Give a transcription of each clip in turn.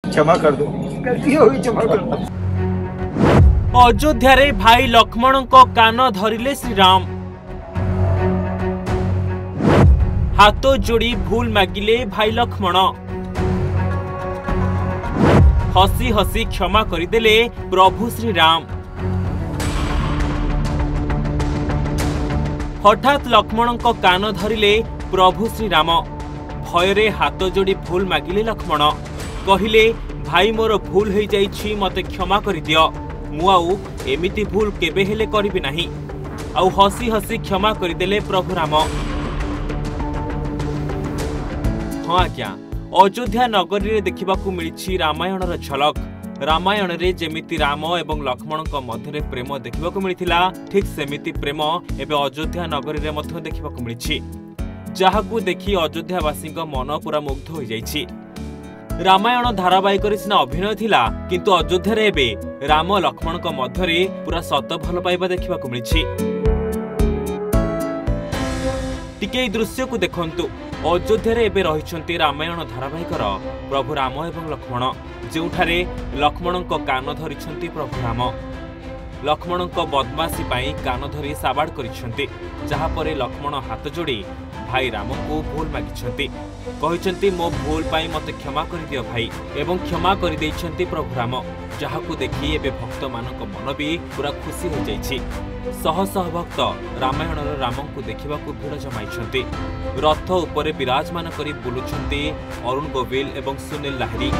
क्षमा कर दो, गलती होगी, क्षमा कर दो। अयोध्या रे भाई लक्ष्मण को कान धरिले श्रीराम, हाथ जोड़ी भूल मागिले भाई लक्ष्मण, हसी हसी क्षमा करदेले प्रभु श्रीराम। हठात लक्ष्मण को कान धरिले प्रभु श्रीराम, भयरे हाथ जोड़ी भूल मागिले लक्ष्मण, कहिले भाई मोर भूल हो जाइछि, मते क्षमा कर दियो, मु आउ एमिति भूल केबे हेले करिबि नाही। आउ हसी हसी क्षमा करदेले प्रभु राम। हाँ आज्ञा, अयोध्या नगरी रे देखिबाकू मिलिछि रामायणर झलक। रामायण रे जेमिति राम एवं लक्ष्मण मध्य प्रेम देखिबाकू मिलिथिला, ठीक सेमिति प्रेम एबे अयोध्या नगरी रे मध्य देखिबाकू मिलिछि, जाहाकू देखि अयोध्यावासी मन पूरा मुग्ध हो जाइछि। रामायण धारावाहिक सिना अभिनय थिला, किंतु अयोध्या रे एबे राम लक्ष्मण मध्य पूरा सत भल पाइबा देखिबाकू मिलिछि। टिके ए दृश्य को देखंतु। अयोध्या रे एबे रहिछंती रामायण धारावाहिकर प्रभु राम एवं लक्ष्मण, जेउठारे लक्ष्मण कान धरिछंती प्रभु राम। लक्ष्मण बदमाशी पाई कान धरी साबाड़ करिछंती, जहा परे लक्ष्मण हाथ जोड़ी भाई राम को भूल मागिछंती, कहिछंती मो भूल पाई मते क्षमा कर दियो भाई, एवं क्षमा कर दैछंती प्रभु राम, जहाकू देखि एबे भक्त मानक मन भी पूरा खुशी हो जाइछि। शह शह भक्त रामायण राम को देखा भिड़ जमाई, रथ उपरे विराजमान करी बुलुछंती अरुण गोविल एवं सुनील लाहिरी।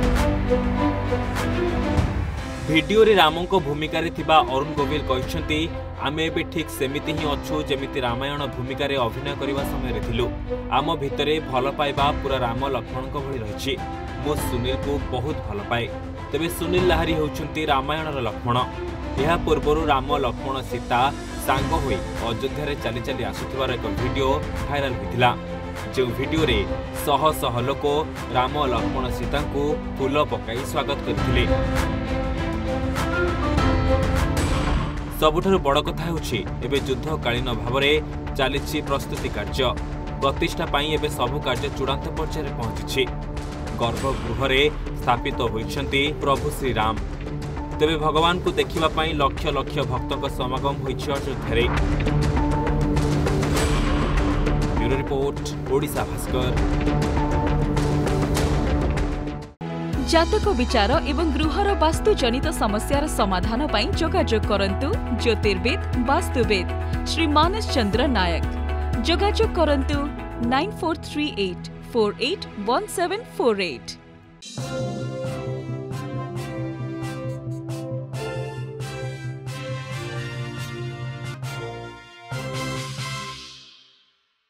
भिडियो रे राम को भूमिका रे थिबा अरुण गोविल कहते आमे एबे ठीक सेमिति ही अच्छु जेमिति रामायण भूमिका रे अभिनय करबा समय रे थिलु। आम भितरे भल पाइबा पूरा राम लक्ष्मण को भली रहिछि। मो सुनील को बहुत भल पाए। तेबे सुनील लाहिरी होउछंती रामायण लक्ष्मण। यह पूर्व राम लक्ष्मण सीता सांग होई अयोध्या रे चली चली आसुथिबार एक वीडियो भाइराल होइथिला, जो वीडियो रे शह शह लोक राम लक्ष्मण सीता को फूल पकाई स्वागत करथिले। सबुठारु बड़ कथा होछि एबे युद्धकालीन भाव में चली प्रस्तुति कार्य। प्रतिष्ठा पाई एबे सबु कार्य चूड़ांत पर्यायर पहुंची। गर्भगृह रे स्थापित होइछंती प्रभु श्रीराम। तेबे भगवान को देखिबा पाई लक्ष लक्ष भक्तक समागम होइछि अयोध्या रे। Bureau report, Odisha Bhaskar. जातक विचार एवं गृहर वास्तु जनित समस्यार समाधान पाई जोगाजोग करंतु ज्योतिर्विद वास्तुविद श्री मानस चंद्र नायक। जोगाजोग करंतु 9438481748।